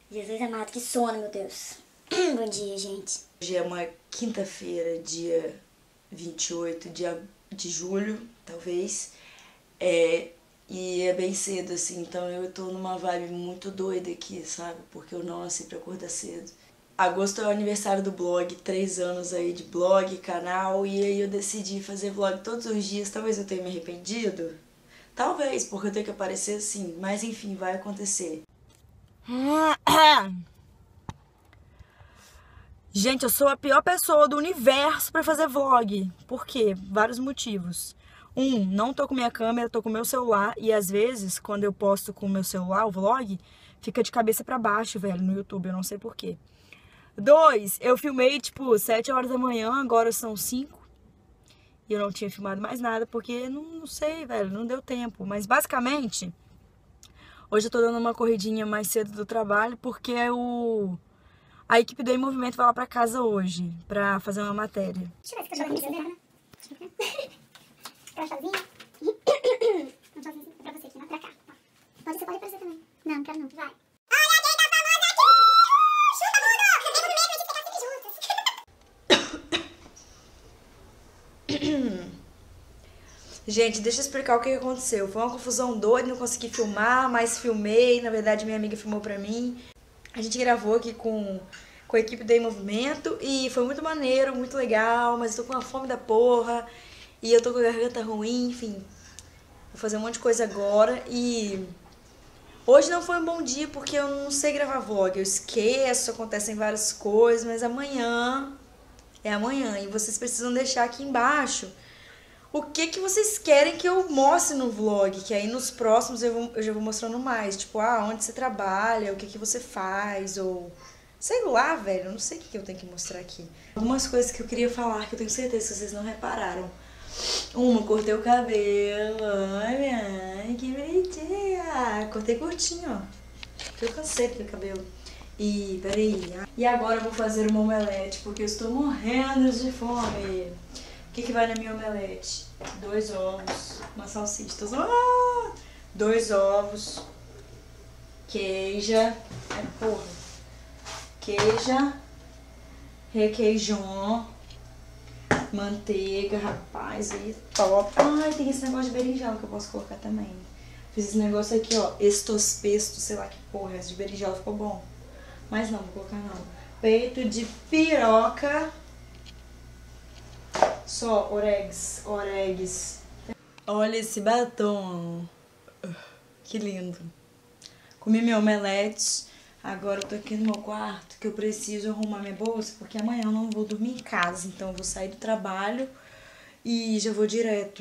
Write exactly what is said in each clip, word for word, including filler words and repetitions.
Jesus amado, que sono, meu Deus. Bom dia, gente. Hoje é uma quinta-feira, dia vinte e oito de julho, talvez. É, e é bem cedo, assim, então eu tô numa vibe muito doida aqui, sabe? Porque eu não nasci pra acordar cedo. Agosto é o aniversário do blog, três anos aí de blog, canal, e aí eu decidi fazer vlog todos os dias. Talvez eu tenha me arrependido. Talvez, porque eu tenho que aparecer assim, mas enfim, vai acontecer. Gente, eu sou a pior pessoa do universo pra fazer vlog. Por quê? Vários motivos. Um, não tô com minha câmera, tô com meu celular. E às vezes, quando eu posto com o meu celular o vlog, fica de cabeça pra baixo, velho, no YouTube. Eu não sei porquê. Dois, eu filmei, tipo, sete horas da manhã, agora são cinco. E eu não tinha filmado mais nada, porque não, não sei, velho, não deu tempo. Mas basicamente, hoje eu tô dando uma corridinha mais cedo do trabalho, porque o... a equipe do Em Movimento vai lá pra casa hoje, pra fazer uma matéria. Deixa eu ver se eu tô sozinha. Pra sozinha? Não sozinha, é pra você aqui, não pra cá. Pode, você pode aparecer também. Não, quero não. Vai. Olha quem tá famosa aqui! Chuta, mundo! Em Movimento, a gente ficar sempre juntas. Gente, deixa eu explicar o que aconteceu. Foi uma confusão doida, não consegui filmar, mas filmei. Na verdade, minha amiga filmou pra mim. A gente gravou aqui com, com a equipe do Em Movimento e foi muito maneiro, muito legal, mas eu tô com uma fome da porra e eu tô com a garganta ruim, enfim. Vou fazer um monte de coisa agora e hoje não foi um bom dia porque eu não sei gravar vlog, eu esqueço, acontecem várias coisas, mas amanhã é amanhã e vocês precisam deixar aqui embaixo o que que vocês querem que eu mostre no vlog, que aí nos próximos eu, vou, eu já vou mostrando mais. Tipo, ah, onde você trabalha, o que que você faz, ou... sei lá, velho, eu não sei o que que eu tenho que mostrar aqui. Algumas coisas que eu queria falar, que eu tenho certeza que vocês não repararam. Uma, cortei o cabelo, olha, que bonitinha. Cortei curtinho, ó. Eu cansei do cabelo. E, peraí. E agora eu vou fazer uma omelete, porque eu estou morrendo de fome. O que que vai na minha omelete? Dois ovos, uma salsicha, ah! Dois ovos, queija, é porra, queija, requeijão, manteiga, rapaz, aí top. Ai, tem esse negócio de berinjela que eu posso colocar também. Fiz esse negócio aqui, ó, estos pesto, sei lá que porra, esse de berinjela ficou bom. Mas não, vou colocar não. Peito de piroca. Só oregs, oregs. Olha esse batom. Que lindo. Comi meu omelete. Agora eu tô aqui no meu quarto que eu preciso arrumar minha bolsa porque amanhã eu não vou dormir em casa. Então eu vou sair do trabalho e já vou direto.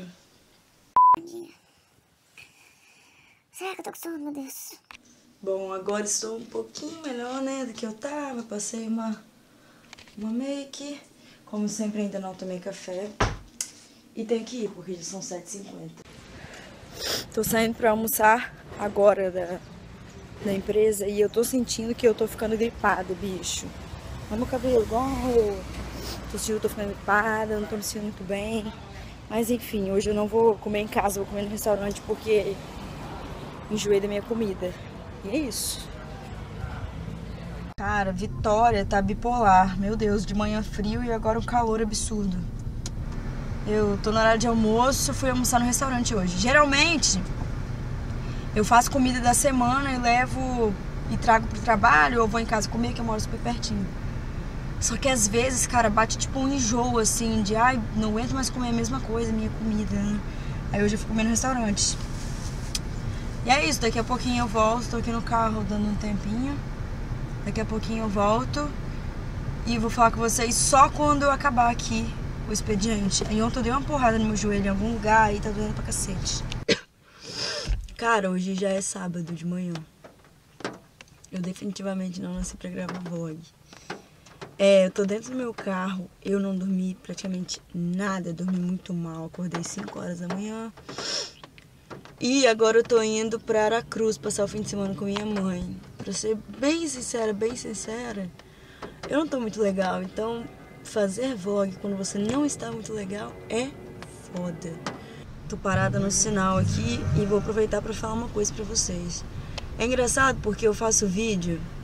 Será que eu tô com sono, meu Deus? Bom, agora estou um pouquinho melhor, né, do que eu tava. Passei uma, uma make. Como sempre, ainda não tomei café. E tenho que ir, porque já são sete e cinquenta. Tô saindo pra almoçar agora da, da empresa e eu tô sentindo que eu tô ficando gripada, bicho. Olha meu cabelo, igual eu. Tô sentindo que eu tô ficando gripada, não tô me sentindo muito bem. Mas enfim, hoje eu não vou comer em casa, vou comer no restaurante porque enjoei da minha comida. E é isso. Cara, Vitória tá bipolar. Meu Deus, de manhã frio e agora um calor absurdo. Eu tô no horário de almoço, fui almoçar no restaurante hoje. Geralmente, eu faço comida da semana e levo e trago pro trabalho ou vou em casa comer, que eu moro super pertinho. Só que às vezes, cara, bate tipo um enjoo, assim, de ai, não aguento mais comer a mesma coisa, minha comida, né? Aí hoje eu fui comer no restaurante. E é isso, daqui a pouquinho eu volto, tô aqui no carro dando um tempinho. Daqui a pouquinho eu volto e vou falar com vocês só quando eu acabar aqui o expediente. Aí ontem eu dei uma porrada no meu joelho em algum lugar e tá doendo pra cacete. Cara, hoje já é sábado de manhã. Eu definitivamente não nasci pra gravar vlog. É, eu tô dentro do meu carro, eu não dormi praticamente nada, eu dormi muito mal. Acordei cinco horas da manhã. E agora eu tô indo pra Aracruz passar o fim de semana com minha mãe. Pra ser bem sincera, bem sincera, eu não tô muito legal. Então, fazer vlog quando você não está muito legal é foda. Tô parada no sinal aqui e vou aproveitar pra falar uma coisa pra vocês. É engraçado porque eu faço vídeo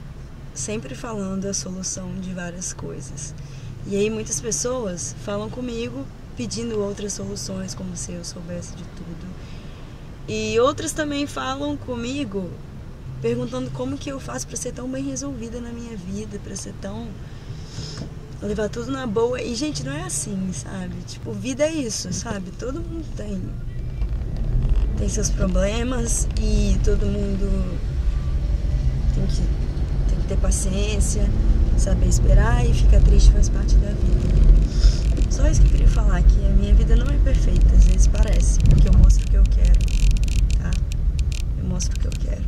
sempre falando a solução de várias coisas. E aí muitas pessoas falam comigo pedindo outras soluções, como se eu soubesse de tudo. E outras também falam comigo perguntando como que eu faço para ser tão bem resolvida na minha vida, para ser tão... levar tudo na boa. E, gente, não é assim, sabe? Tipo, vida é isso, sabe? Todo mundo tem... tem seus problemas e todo mundo tem que, tem que ter paciência, saber esperar, e ficar triste faz parte da vida. Só isso que eu queria falar, que a minha vida não é perfeita, às vezes parece, porque eu mostro o que eu quero, tá? Eu mostro o que eu quero.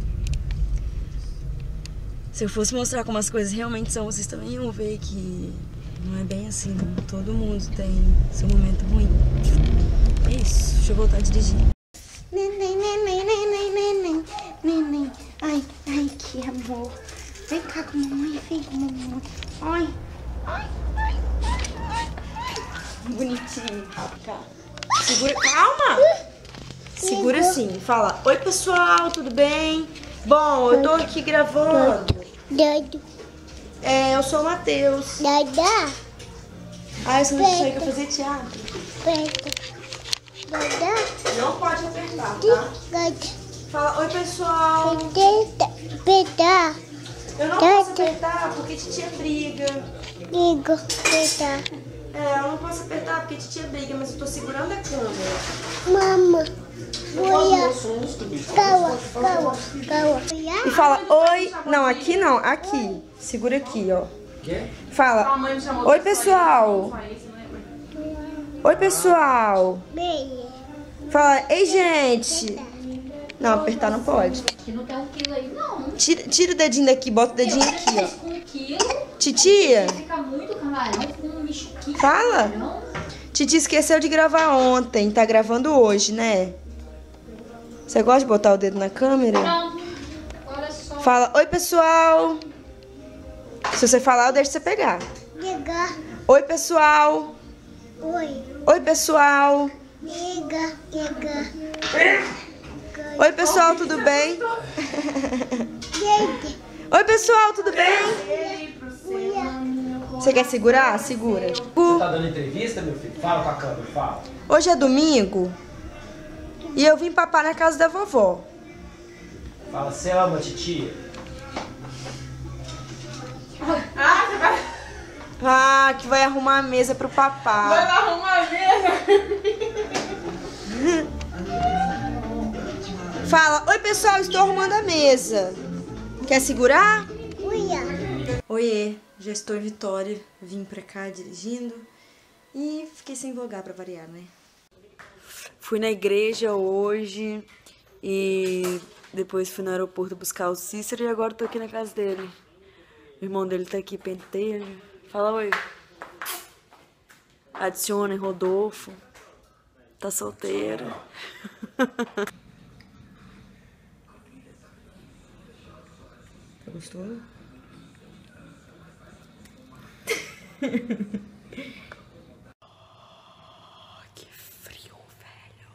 Se eu fosse mostrar como as coisas realmente são, vocês também iam ver que não é bem assim, não. Todo mundo tem seu momento ruim. É isso, deixa eu voltar a dirigir. Neném, neném, neném, neném, neném. Ai, ai, que amor. Vem cá com a mamãe, vem com a mamãe. Ai, ai, ai, ai. Bonitinho. Tá. Segura, calma. Segura assim, fala: oi pessoal, tudo bem? Bom, eu tô aqui gravando. Doido. É, eu sou o Matheus. Dada. Ah, eu sou muito cheia pra fazer teatro. Preto. Dada. Não pode apertar, tá? Dada. Fala: oi pessoal. Peta. Peta. Eu não posso apertar porque titia briga. Ligo. Peta. É, eu não posso apertar porque titia briga, mas eu tô segurando a câmera. Mama. Boia. Caua. Caua. Caua. E fala: oi. Não, aqui não, aqui. Segura aqui, ó. Fala: oi pessoal. Oi pessoal. Bem. Fala: ei gente. Não, apertar não pode. Que não tem um quilo aí, não. Tira, tira o dedinho daqui, bota o dedinho aqui, ó. Com um quilo, Titia. fica muito camarão com um michuquinho. Fala. Camarão. Titia esqueceu de gravar ontem, tá gravando hoje, né? Você gosta de botar o dedo na câmera? Pronto. Agora é só. Fala: oi pessoal. Se você falar, eu deixo você pegar. Liga. Oi pessoal. Oi. Oi pessoal. Liga. Liga. Oi pessoal, tudo bem? Liga. Oi pessoal, tudo bem? Você quer segurar? Segura. Você tá dando entrevista, meu filho? Fala com a câmera, fala. Hoje é domingo e eu vim papar na casa da vovó. Fala, você ama a titia? Ah, que vai arrumar a mesa pro papá. Vai lá arrumar a mesa. Fala: oi pessoal, estou arrumando a mesa. Quer segurar? Uia. Oiê, já estou em Vitória. Vim pra cá dirigindo e fiquei sem vlogar pra variar, né? Fui na igreja hoje e depois fui no aeroporto buscar o Cícero e agora tô aqui na casa dele. O irmão dele tá aqui, penteiro. Fala oi. Adicione Rodolfo. Tá solteiro. Tá gostoso? Que frio, velho.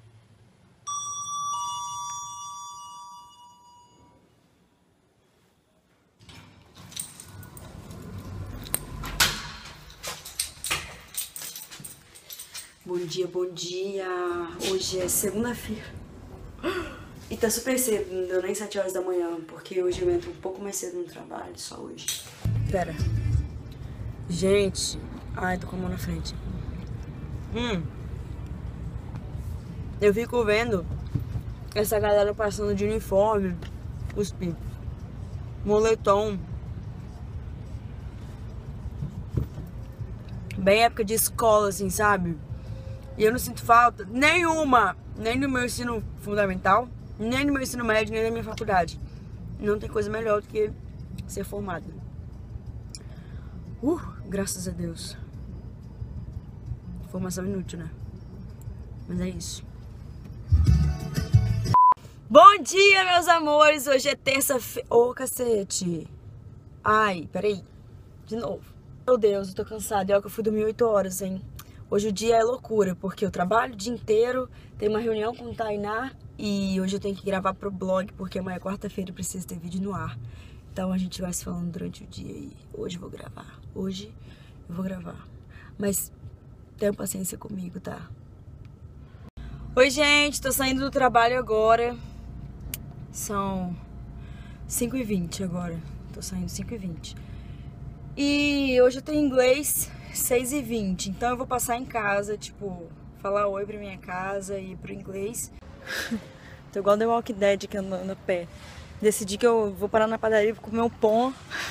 Bom dia, bom dia. Hoje é segunda-feira. E tá super cedo, não deu nem sete horas da manhã, porque hoje eu entro um pouco mais cedo no trabalho, só hoje. Pera. Gente. Ai, tô com a mão na frente. Hum. Eu fico vendo essa galera passando de uniforme, cuspi, moletom. Bem época de escola, assim, sabe? E eu não sinto falta nenhuma, nem no meu ensino fundamental, nem no meu ensino médio, nem na minha faculdade. Não tem coisa melhor do que ser formada. Uh, graças a Deus. Formação inútil, né? Mas é isso. Bom dia, meus amores! Hoje é terça-feira. Ô, cacete! Ai, peraí. De novo. Meu Deus, eu tô cansada. E olha que eu fui dormir oito horas, hein? Hoje o dia é loucura, porque eu trabalho o dia inteiro, tenho uma reunião com o Tainá e hoje eu tenho que gravar pro blog, porque amanhã é quarta-feira e preciso ter vídeo no ar. Então a gente vai se falando durante o dia e hoje eu vou gravar. Hoje eu vou gravar. Mas tenha paciência comigo, tá? Oi, gente, tô saindo do trabalho agora. São cinco e vinte agora. Tô saindo cinco e vinte. E hoje eu tenho inglês seis e vinte. Então eu vou passar em casa, tipo, falar oi pra minha casa e ir pro inglês. Tô igual The Walking Dead que andando a pé. Decidi que eu vou parar na padaria pra comer um pão.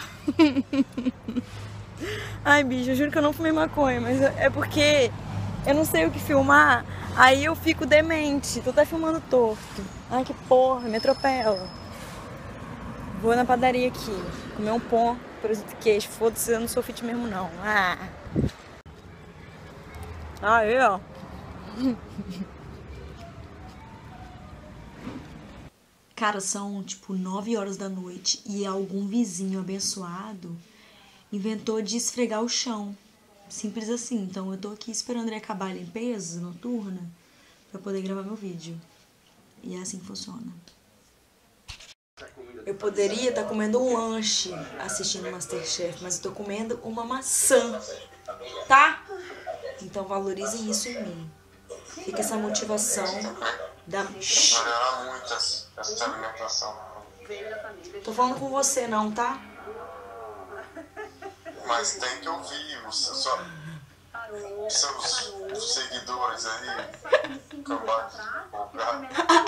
Ai, bicho, eu juro que eu não fumei maconha, mas é porque eu não sei o que filmar. Aí eu fico demente. Tô até filmando torto. Ai, que porra, me atropela. Vou na padaria aqui, comer um pão, presunto e queijo. Foda-se, eu não sou fit mesmo, não. Ah. Aí, ó. Cara, são tipo nove horas da noite e algum vizinho abençoado inventou de esfregar o chão. Simples assim. Então eu tô aqui esperando ele acabar a limpeza noturna pra poder gravar meu vídeo. E é assim que funciona. Eu poderia estar comendo um lanche assistindo Masterchef, mas eu tô comendo uma maçã, tá? Então valorizem isso em mim. Fica essa motivação da... Melhorar muito essa alimentação. Tô falando com você não, tá? Mas tem que ouvir os seus, seus seguidores aí. Acabar de cobrar.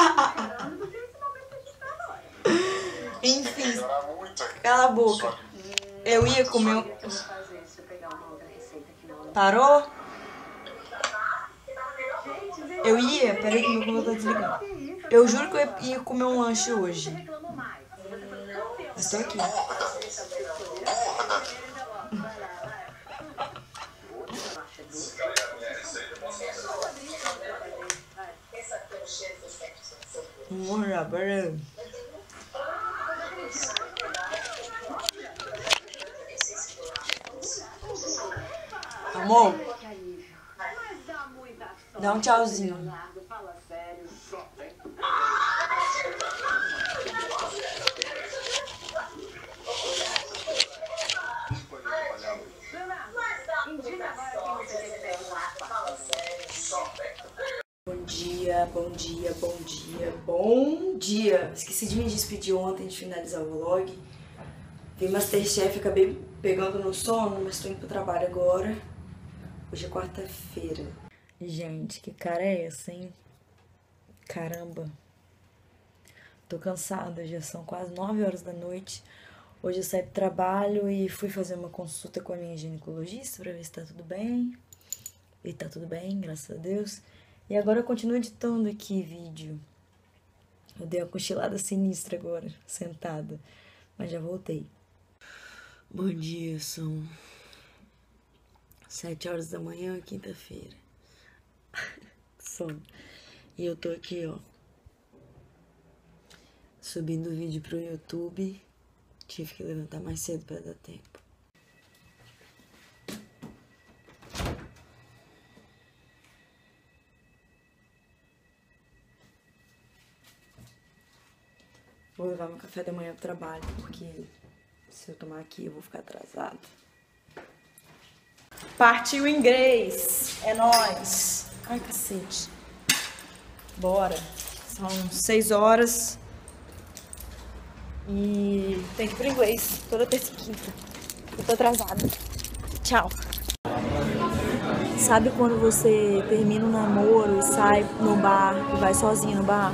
Enfim, cala a boca. Eu ia comer... Parou? Eu ia... Peraí que meu computador tá desligando. Eu juro que eu ia comer um lanche hoje. Mas tô aqui. Morra, barulho. Amor, dá um tchauzinho. Bom dia, bom dia, bom dia, bom dia. Esqueci de me despedir ontem de finalizar o vlog. Vi Masterchef, acabei pegando no sono, mas tô indo pro trabalho agora. Hoje é quarta-feira. Gente, que cara é essa, hein? Caramba. Tô cansada, já são quase nove horas da noite. Hoje eu saí do trabalho e fui fazer uma consulta com a minha ginecologista pra ver se tá tudo bem. E tá tudo bem, graças a Deus. E agora eu continuo editando aqui vídeo. Eu dei uma cochilada sinistra agora, sentada. Mas já voltei. Bom dia, são sete horas da manhã, quinta-feira. Sono. E eu tô aqui, ó, subindo o vídeo pro YouTube. Tive que levantar mais cedo pra dar tempo. Vou levar meu café da manhã pro trabalho, porque se eu tomar aqui eu vou ficar atrasada. Partiu inglês! É nóis! Ai, cacete. Bora. São seis horas. E tem que ir pro inglês toda terça e quinta. Eu tô atrasada. Tchau. Sabe quando você termina um namoro e sai no bar e vai sozinha no bar?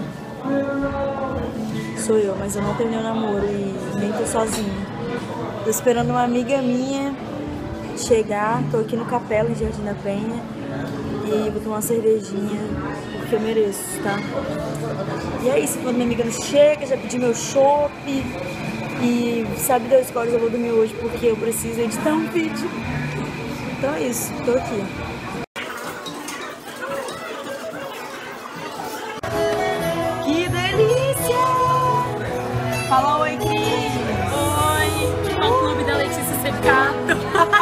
Sou eu, mas eu não terminei o namoro e nem tô sozinha. Tô esperando uma amiga minha chegar, tô aqui no Capela, em Jardim da Penha, e vou tomar uma cervejinha, porque eu mereço, tá? E é isso, quando minha amiga não chega, já pedi meu chopp, e sabe Deus que horas eu vou dormir hoje, porque eu preciso editar um vídeo. Então é isso, tô aqui. Que delícia! Fala oi, Cris! Oi! Ao clube da Letícia Secato.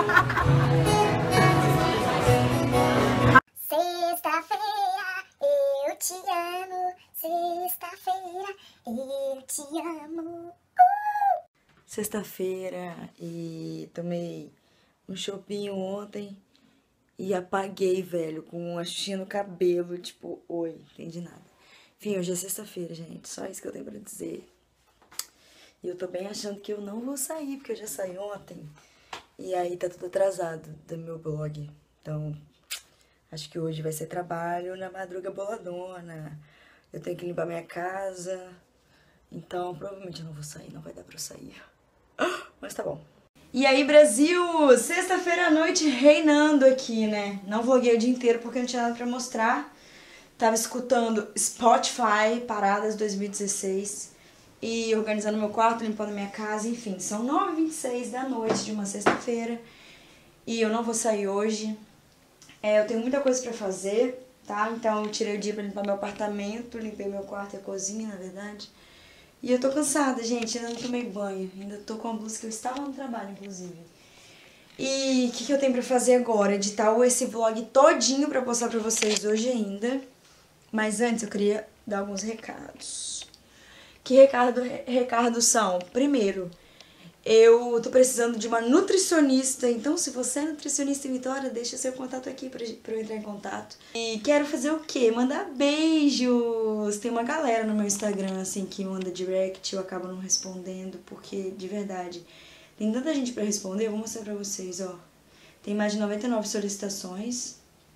Sexta-feira, eu te amo. Sexta-feira, eu te amo. Uh! Sexta sexta-feira e tomei um chopinho ontem e apaguei, velho, com uma xuxinha no cabelo, tipo, oi, entendi nada. Enfim, hoje é sexta-feira, gente, só isso que eu tenho pra dizer. E eu tô bem achando que eu não vou sair, porque eu já saí ontem. E aí tá tudo atrasado do meu blog. Então, acho que hoje vai ser trabalho na madruga boladona. Eu tenho que limpar minha casa. Então, provavelmente eu não vou sair, não vai dar pra eu sair. Mas tá bom. E aí, Brasil? Sexta-feira à noite reinando aqui, né? Não vloguei o dia inteiro porque não tinha nada pra mostrar. Tava escutando Spotify, Paradas dois mil e dezesseis. E organizando meu quarto, limpando minha casa, enfim. São nove e vinte e seis da noite de uma sexta-feira. E eu não vou sair hoje. É, eu tenho muita coisa pra fazer, tá? Então eu tirei o dia pra limpar meu apartamento, limpei meu quarto e a cozinha, na verdade. E eu tô cansada, gente, ainda não tomei banho. Ainda tô com a blusa que eu estava no trabalho, inclusive. E o que, que eu tenho pra fazer agora? Editar esse vlog todinho pra postar pra vocês hoje ainda. Mas antes eu queria dar alguns recados. Que recado, recados são? Primeiro, eu tô precisando de uma nutricionista, então se você é nutricionista em Vitória, deixa seu contato aqui pra, pra eu entrar em contato. E quero fazer o quê? Mandar beijos! Tem uma galera no meu Instagram, assim, que manda direct, eu acabo não respondendo, porque, de verdade, tem tanta gente pra responder, eu vou mostrar pra vocês, ó. Tem mais de noventa e nove solicitações.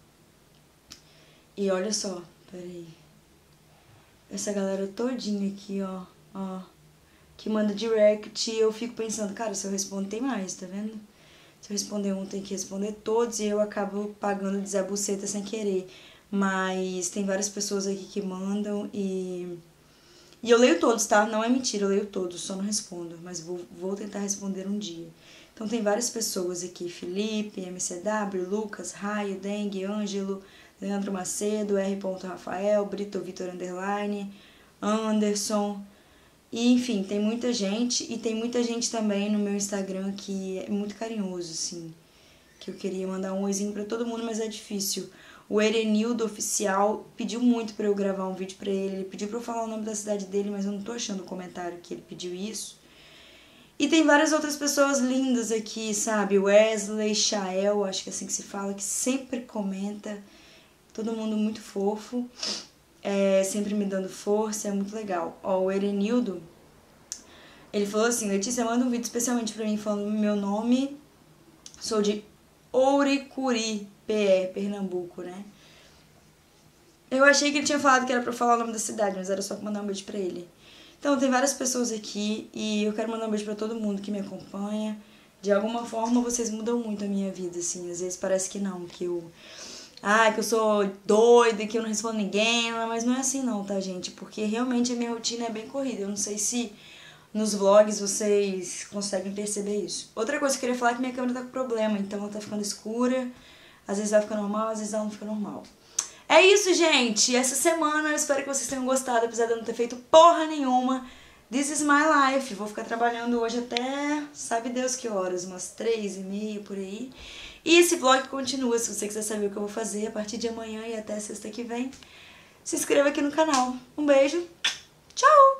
E olha só, peraí. Essa galera todinha aqui, ó, ó, que manda direct, e eu fico pensando, cara, se eu respondo tem mais, tá vendo? Se eu responder um, tem que responder todos, e eu acabo pagando de Zé Buceta sem querer. Mas tem várias pessoas aqui que mandam, e... E eu leio todos, tá? Não é mentira, eu leio todos, só não respondo, mas vou, vou tentar responder um dia. Então tem várias pessoas aqui, Felipe, M C W, Lucas, Raio, Dengue, Ângelo, Leandro Macedo, R. Rafael, Brito Vitor Underline, Anderson, e enfim, tem muita gente, e tem muita gente também no meu Instagram que é muito carinhoso, assim, que eu queria mandar um oizinho pra todo mundo, mas é difícil. O Erenildo Oficial pediu muito pra eu gravar um vídeo pra ele, ele pediu pra eu falar o nome da cidade dele, mas eu não tô achando o comentário que ele pediu isso. E tem várias outras pessoas lindas aqui, sabe, Wesley, Chael, acho que é assim que se fala, que sempre comenta. Todo mundo muito fofo, é, sempre me dando força, é muito legal. Ó, o Erenildo, ele falou assim, Letícia, manda um vídeo especialmente pra mim falando meu nome. Sou de Ouricuri, P E, Pernambuco, né? Eu achei que ele tinha falado que era pra eu falar o nome da cidade, mas era só pra mandar um beijo pra ele. Então, tem várias pessoas aqui e eu quero mandar um beijo pra todo mundo que me acompanha. De alguma forma, vocês mudam muito a minha vida, assim. Às vezes parece que não, que eu... Ah, que eu sou doida, que eu não respondo ninguém, mas não é assim não, tá, gente? Porque realmente a minha rotina é bem corrida. Eu não sei se nos vlogs vocês conseguem perceber isso. Outra coisa que eu queria falar é que minha câmera tá com problema, então ela tá ficando escura. Às vezes ela fica normal, às vezes ela não fica normal. É isso, gente. Essa semana eu espero que vocês tenham gostado, apesar de eu não ter feito porra nenhuma. This is my life. Vou ficar trabalhando hoje até, sabe Deus que horas, umas três e meia por aí. E esse vlog continua, se você quiser saber o que eu vou fazer a partir de amanhã e até sexta que vem. Se inscreva aqui no canal. Um beijo, tchau!